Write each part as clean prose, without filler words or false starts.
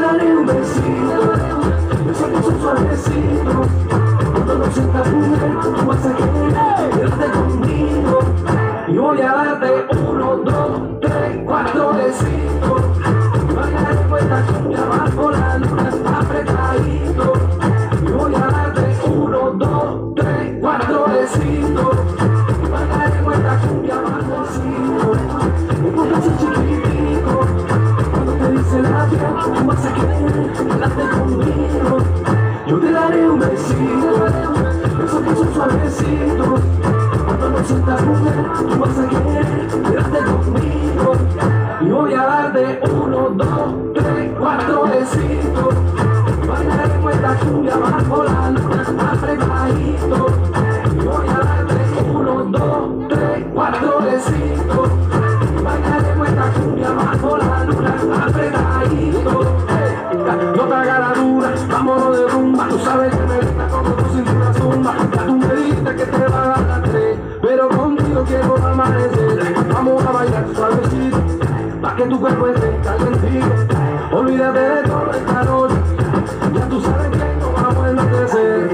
daré un besito, beso que son suavecito. Cuando nos sientas mujer, tú vas a querer quedarte conmigo. Y voy a darte 1, 2, 3, 4 besitos. Bailaremos esta cumbia bajo la luna apretadito. Y voy a darte 1, 2, 3, 4 besitos. Bailaremos esta cumbia bajo el cielo. Me pongas el chiquitico. Cuando te dice la piel, tú vas a querer quedarte conmigo. Yo te daré un besito, besos que son suavecitos. Cuando nos sientas mujer, tú vas a querer quedarte conmigo. Y voy a darte 1, 2, 3, 4 besitos. Bailaremos esta cumbia bajo la luna apretadito. Y voy a darte 1, 2, 3, 4 besitos. Bailaremos esta cumbia bajo la luna apretadito. No te hagas la dura, vámonos de rumba. Tú sabes que me gusta como tu cintura zumba. Ya tú me dijiste que te va a dar las 3, pero contigo quiero amanecer. Vamos a bailar suavecito, pa' que tu cuerpo esté calentito. Olvídate de todo esta noche, ya tú sabes que no vamos a enloquecer.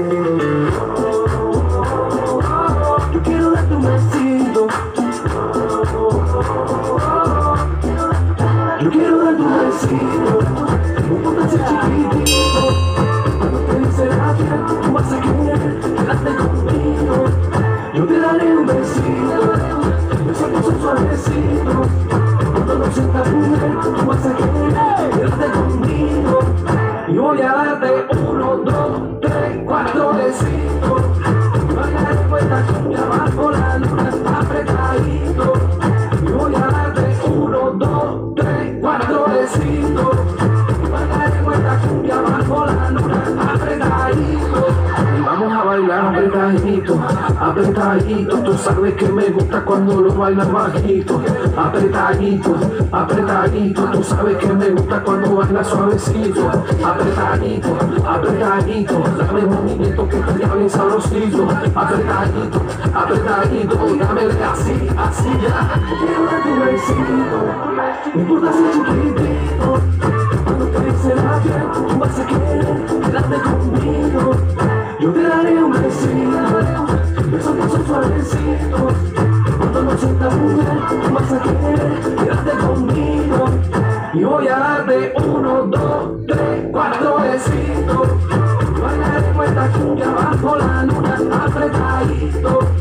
Yo quiero darte un besito, yo quiero darte un besito. No importa ser chiquitito, cuando te dice la piel, tú vas a querer quedarte conmigo. Yo te daré un besito, besos que son suavecitos. Cuando nos sientas mujer, tú vas a querer quedarte conmigo. Y voy a darte 1, 2, 3, 4 besitos. Bailaremos esta cumbia bajo la luna apretadito. Y voy a darte 1, 2, 3, 4 besitos. Bailaremos esta cumbia bajo la luna apretadito. Vamos a bailar apretadito, apretadito. Tú sabes que me gusta cuando lo bailas bajito. Apretadito, apretadito. Tú sabes que me gusta cuando bailas suavecito. Apretadito, apretadito. Dame movimiento que te bien sabrosito. Apretadito, apretadito. Dámele así, así ya. Quiero darte un besito, no importa si es chiquitito. Cuando te dice la piel, tú vas a querer quedarte conmigo. Yo te daré un besito, besos que son suavecitos. Cuando nos sientas mujer, tú vas a querer quedarte conmigo. Y voy a darte 1, 2, 3, 4 besitos. Bailaremos esta cumbia bajo la luna apretadito.